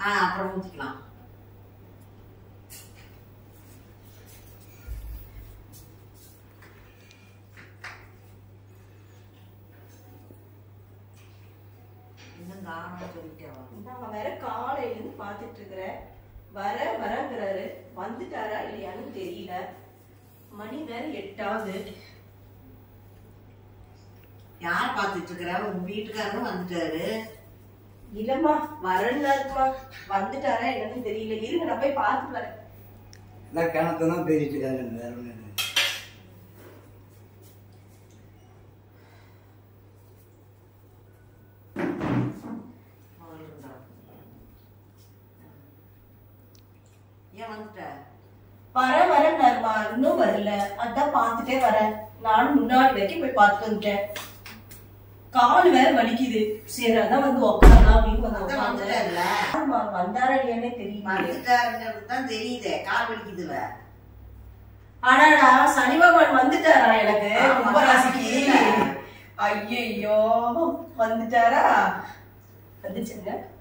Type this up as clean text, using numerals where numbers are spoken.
அப்புறம் ஊத்திக்கலாம். நான் வேற காலையில இருந்து பாத்துட்டு இருக்கிறேன். வரங்கிறாரு, வந்துட்டாரா இல்லையான்னு தெரியல. மணி வேற 8 யார் பாத்துட்டு இருக்கிற? உங்க வீட்டுக்காரரும் வந்துட்டாரு. இல்லம்மா வரலாருக்குமா, வந்துட்டாரா என்னன்னு தெரியல. இருங்க நான் போய் பார்த்துட்டு வரேன். எல்லாம் கிணத்தான் பேசிட்டு இருக்காரு. வேற ஒண்ணு வரேன்மா, இன்னும் வரல. அதான் பாத்துட்டே வரேன். நானும் முன்னாடி வரைக்கும் போய் பார்த்துட்டு வந்துட்டேன். கால் வேற வலிக்குது. சரி அதான் வந்து உட்காரலாம் அப்படின்னு வந்து உட்காந்துட்டேன்ல. வந்தாரா இல்லையானே தெரியுமா? தெரியுதே, கால் வலிக்குதுல. ஆனாடா சனி பகவான் வந்துட்டாரா எனக்கு கும்பராசிக்கு? ஐயோ வந்துட்டாரா? வந்துச்சுங்க.